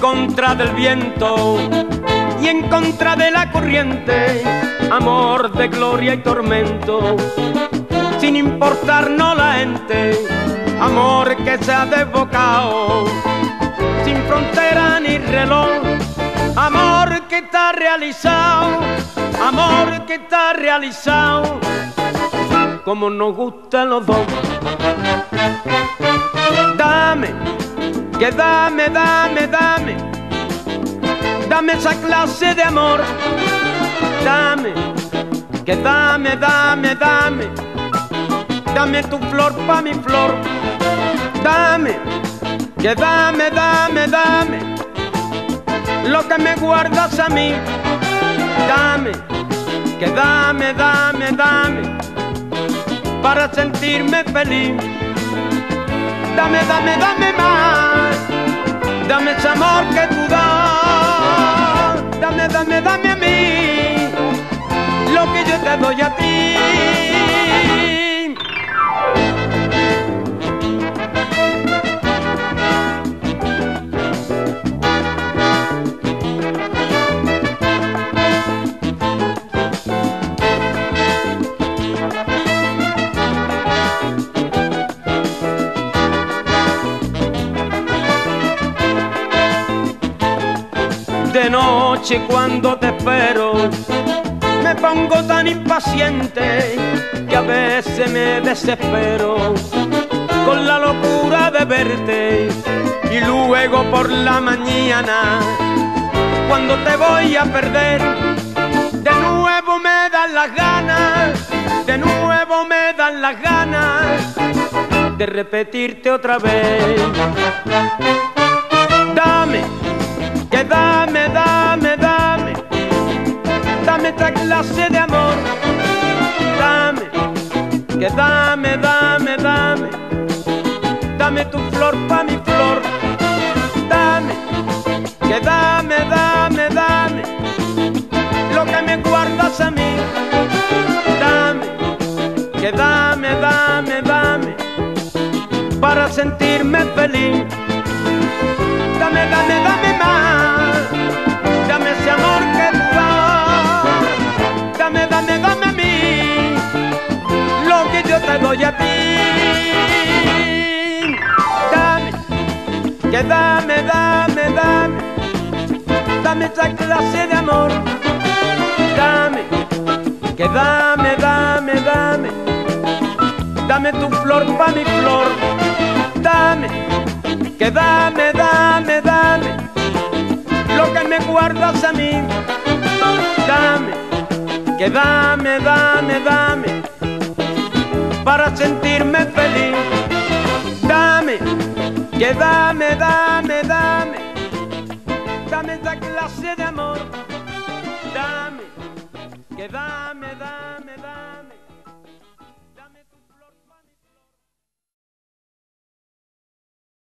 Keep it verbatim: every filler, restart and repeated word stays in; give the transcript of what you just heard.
contra del viento y en contra de la corriente, amor de gloria y tormento, sin importarnos la gente, amor que se ha desbocado, sin frontera ni reloj, amor que está realizado, amor que está realizado, como nos gustan los dos. Dame, que dame, dame, dame, dame esa clase de amor. Dame, que dame, dame, dame, dame tu flor pa' mi flor. Dame, que dame, dame, dame, lo que me guardas a mí. Dame, que dame, dame, dame, para sentirme feliz. Dame, dame, dame más, dame ese amor que tú das. Dame, dame, dame a mí lo que yo te doy a ti. De noche cuando te espero me pongo tan impaciente que a veces me desespero con la locura de verte, y luego por la mañana cuando te voy a perder de nuevo me dan las ganas, de nuevo me dan las ganas de repetirte otra vez. Dame, que dame, dame, dame, dame esta clase de amor. Dame, que dame, dame, dame, dame tu flor pa' mi flor. Dame, que dame, dame, dame, lo que me guardas a mí. Dame, que dame, dame, dame, para sentirme feliz. Dame, dame, dame más, dame ese amor que tú das. Dame, dame, dame a mí lo que yo te doy a ti. Dame, que dame, dame, dame, dame esa clase de amor. Dame, que dame, dame, dame, dame tu flor pa' mi flor. Dame, que dame, dame, dame, lo que me guardas a mí. Dame, que dame, dame, dame, para sentirme feliz. Dame, que dame, dame, dame, dame esa clase de amor. Dame, que dame, dame.